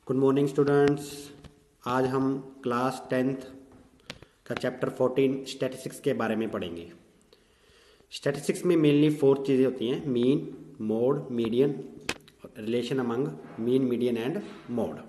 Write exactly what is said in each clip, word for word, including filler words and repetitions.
Good morning students. आज हम class tenth का चैप्टर फोर्टीन स्टैटिस्टिक्स के बारे में पढ़ेंगे। स्टैटिस्टिक्स में मेनली फोर चीज़ें होती हैं: mean, mode, median, relation among mean, median and mode.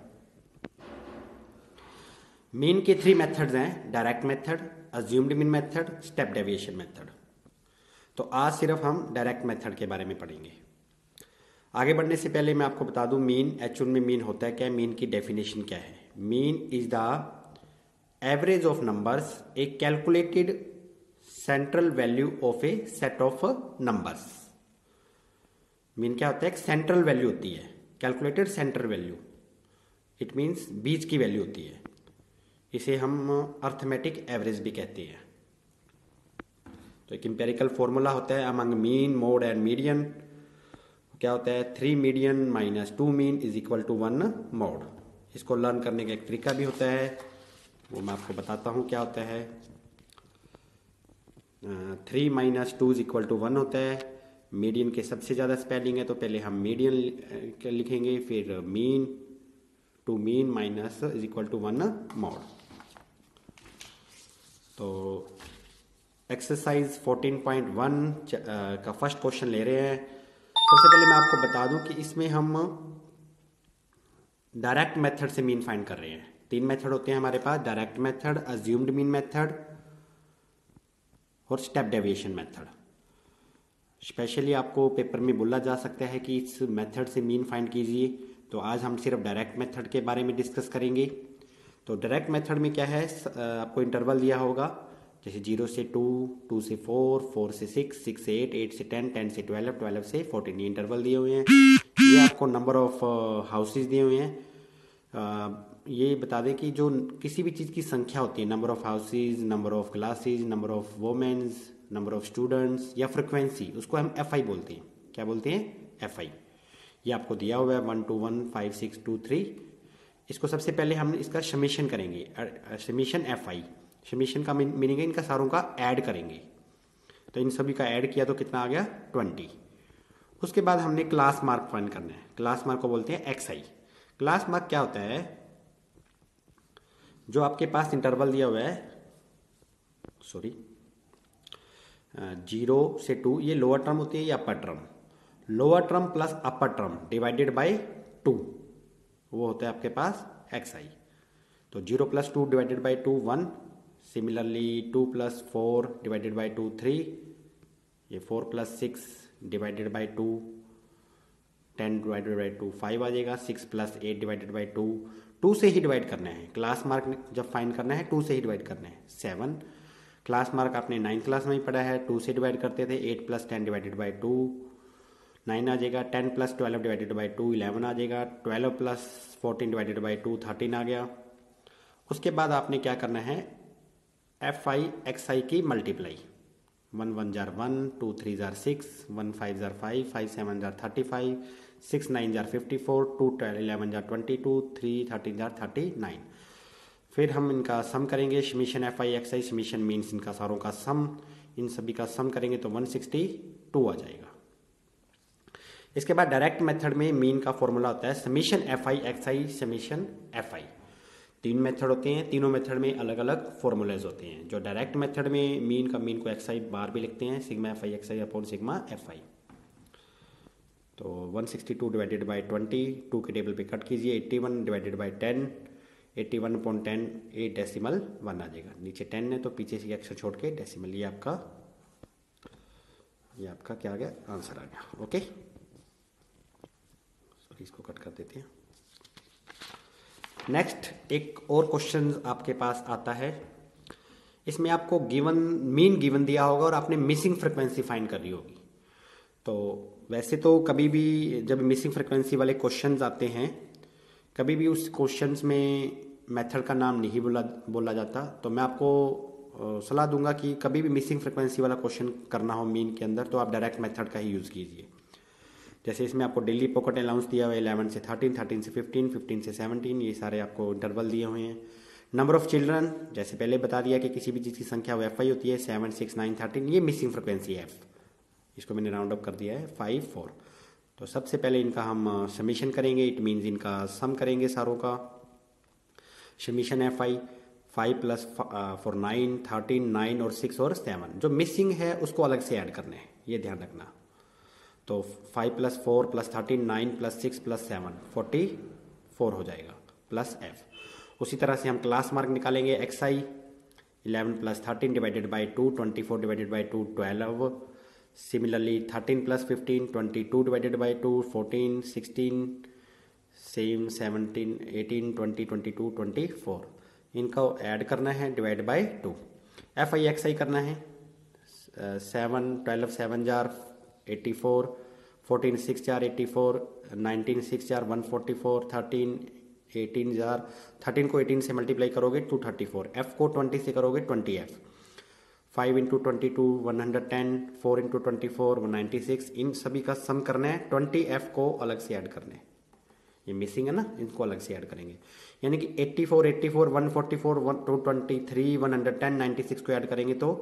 Mean के थ्री मेथड्स हैं: direct method, assumed mean method, step deviation method. तो आज सिर्फ हम डायरेक्ट मेथड के बारे में पढ़ेंगे। आगे बढ़ने से पहले मैं आपको बता दूं मीन एक्चुअल में मीन होता है क्या है, मीन की डेफिनेशन क्या है। Mean is the average of numbers, a calculated central value of a set of numbers. Mean क्या होता है? एक सेंट्रल वैल्यू होती है, calculated central value. It means बीच की वैल्यू होती है। इसे हम अर्थमेटिक एवरेज भी कहते हैं। तो एक इंपेरिकल फॉर्मूला होता है among mean, mode and median. क्या होता है? Three median minus two mean is equal to one mode. इसको लर्न करने का एक तरीका भी होता है, वो मैं आपको बताता हूँ क्या होता है। Three minus two is equal to one होता है। मीडियन के सबसे ज़्यादा स्पेलिंग है तो पहले हम मीडियन लिखेंगे, फिर mean, two mean minus is equal to one mode. तो एक्सरसाइज फोर्टीन पॉइंट वन का फर्स्ट क्वेश्चन ले रहे हैं। सबसे पहले मैं आपको बता दूं कि इसमें हम डायरेक्ट मेथड से मीन फाइंड कर रहे हैं। तीन मेथड होते हैं हमारे पास: direct method, assumed mean method और स्टेप डेविएशन मेथड। स्पेशली आपको पेपर में बोला जा सकता है कि इस मेथड से मीन फाइंड कीजिए, तो आज हम सिर्फ डायरेक्ट मेथड के बारे में डिस्कस करेंगे। तो डायरेक्ट मेथड में क्या है, आपको इंटरवल दिया होगा, जैसे जीरो से टू, टू से फोर, फोर से सिक्स, सिक्स से एट, एट से टेन, टेन से ट्वेल्व, ट्वेल्व से फोर्टीन, ये इंटरवल दिए हुए हैं। ये आपको नंबर ऑफ हाउसेज दिए हुए हैं। uh, ये बता दें कि जो किसी भी चीज़ की संख्या होती है, number of houses, number of classes, number of womens, number of students या फ्रिक्वेंसी, उसको हम एफ आई बोलते हैं। क्या बोलते हैं? F i. ये आपको दिया हुआ है one two one, five six two three. इसको सबसे पहले हम इसका समेशन करेंगे, समेशन एफ आई। समेशन का मीनिंग है इनका सारों का ऐड करेंगे। तो इन सभी का ऐड किया तो कितना आ गया? ट्वेंटी। उसके बाद हमने क्लास मार्क फाइंड करना है। क्लास मार्क को बोलते हैं एक्स आई। क्लास मार्क क्या होता है? जो आपके पास इंटरवल दिया हुआ है, सॉरी, जीरो से टू, ये लोअर टर्म होती है या upper term? Lower term plus upper term divided by two, वो होता है आपके पास एक्स आई। तो zero plus two divided by two, one. Similarly two plus four divided by two, three. ये four plus six divided by two, ten divided by two, five आ जाएगा। Six plus eight divided by two, two से ही divide करना है। Class mark जब find करना है two से ही डिवाइड करना है। सेवन। क्लास मार्क आपने नाइन्थ क्लास में ही पढ़ा है, टू से डिवाइड करते थे। Eight plus ten divided by two, nine आ जाएगा। Ten plus twelve divided by two, eleven आ जाएगा। Twelve plus fourteen divided by two, thirteen आ गया। उसके बाद आपने क्या करना है? एफ आई एक्स आई की मल्टीप्लाई। वन वन जार वन, टू थ्री जार सिक्स, वन फाइव जार फाइव, फाइव सेवन जार थर्टी फाइव, सिक्स नाइन जार fifty four, two twelve eleven जार ट्वेंटी टू, थ्री थर्टीन जार थर्टी नाइन। फिर हम इनका सम करेंगे, summation f i x i, summation means इनका सारों का सम। इन सभी का सम करेंगे तो वन सिक्सटी टू आ जाएगा। इसके बाद डायरेक्ट मेथड में मीन का फॉर्मूला होता है summation f i x i, summation f i. तीन मेथड होते हैं, तीनों मेथड में अलग अलग फॉर्मूलेज होते हैं। जो डायरेक्ट मेथड में मीन का मीन को एक्स आई बार भी लिखते हैं, sigma f i x i upon sigma f i. तो one sixty two divided by twenty, two के टेबल पे कट कीजिए, eighty one divided by ten, eighty one upon ten, eight decimal one आ जाएगा। नीचे टेन है तो पीछे से एक्स छोड़ के डेसिमल, ये आपका ये आपका क्या आ गया? आंसर आ गया। ओके, सॉरी, इसको कट कर देते हैं। नेक्स्ट एक और क्वेश्चन आपके पास आता है। इसमें आपको गिवन मीन गिवन दिया होगा और आपने मिसिंग फ्रिक्वेंसी फाइंड कर रही होगी। तो वैसे तो कभी भी जब मिसिंग फ्रिक्वेंसी वाले क्वेश्चंस आते हैं, कभी भी उस क्वेश्चंस में मेथड का नाम नहीं बोला बोला जाता। तो मैं आपको सलाह दूंगा कि कभी भी मिसिंग फ्रिक्वेंसी वाला क्वेश्चन करना हो मीन के अंदर तो आप डायरेक्ट मेथड का ही यूज़ कीजिए। जैसे इसमें आपको डेली पॉकेट अलाउंस दिया हुआ है इलेवन से थर्टीन, थर्टीन से फिफ्टीन, फिफ्टीन से सेवनटीन, ये सारे आपको इंटरवल दिए हुए हैं। नंबर ऑफ चिल्ड्रन, जैसे पहले बता दिया कि किसी भी चीज़ की संख्या वो एफ आई होती है, सेवन, सिक्स, नाइन, थर्टीन, ये मिसिंग फ्रिक्वेंसी है एफ। इसको मैंने राउंड अप कर दिया है फाइव, फोर। तो सबसे पहले इनका हम समीशन करेंगे, इट मीन्स इनका सम करेंगे सारों का। समीशन है five five plus four nine, thirteen, nine और सिक्स और सेवन। जो मिसिंग है उसको अलग से ऐड करने हैं, ये ध्यान रखना। तो five plus four plus thirteen, nine plus six plus seven, forty four हो जाएगा प्लस एफ। उसी तरह से हम क्लास मार्क निकालेंगे x i, eleven plus thirteen divided by two, twenty four divided by two, twelve. Similarly thirteen plus fifteen, twenty two divided by two, fourteen, sixteen, same seventeen, eighteen, twenty, twenty two, twenty four. इनको add करना है, divide by two. F i x आई करना है, seven twelve seven जार eighty four, fourteen six जार eighty four, nineteen six जार one forty four, thirteen eighteen जार, thirteen को एटीन से मल्टीप्लाई करोगे टू थर्टी फोर, एफ को ट्वेंटी से करोगे twenty f, five into twenty two one hundred ten, four into twenty four one ninety six. इन सभी का सम करना है, ट्वेंटी एफ को अलग से ऐड करना है, ये मिसिंग है ना, इनको अलग से ऐड करेंगे। यानी कि eighty four, eighty four, one forty four, two twenty three, one hundred ten, ninety six को ऐड करेंगे तो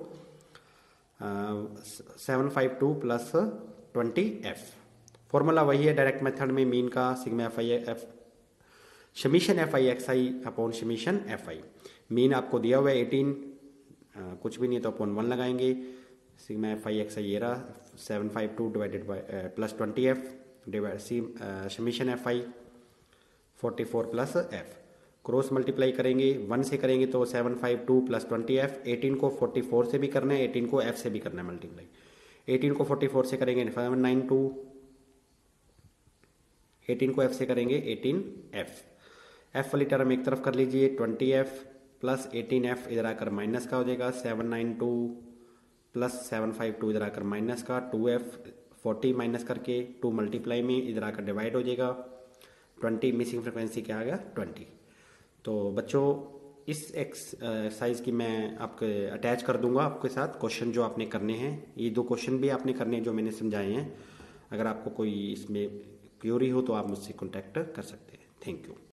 seven five two plus twenty f. Formula वही है डायरेक्ट मेथड में, मीन का sigma f i f summation f i x i upon summation f i. Mean आपको दिया हुआ है एटीन, कुछ भी नहीं है तो अपॉन वन लगाएंगे। Sigma f i x i ये रहा, seven five two divided by plus twenty f divide see summation f i forty four plus f. Cross multiply करेंगे, वन से करेंगे तो seven five two plus twenty f. Eighteen को forty four से भी करना है, एटीन को एफ से भी करना है मल्टीप्लाई। एटीन को फोर्टी फोर से करेंगे सेवन नाइन टू, एटीन को एफ से करेंगे एटीन एफ। एफ वाली टर्म एक तरफ कर लीजिए, twenty f plus eighteen f इधर आकर माइनस का हो जाएगा, seven nine two plus seven five two इधर आकर माइनस का, टू एफ फोर्टी माइनस करके टू मल्टीप्लाई में इधर आकर डिवाइड हो जाएगा, ट्वेंटी मिसिंग फ्रिक्वेंसी क्या आ गया ट्वेंटी। तो बच्चों इस एक्सरसाइज की मैं आपके अटैच कर दूंगा आपके साथ क्वेश्चन जो आपने करने हैं। ये दो क्वेश्चन भी आपने करने हैं जो मैंने समझाए हैं। अगर आपको कोई इसमें क्यूरी हो तो आप मुझसे कॉन्टैक्ट कर सकते हैं। Thank you.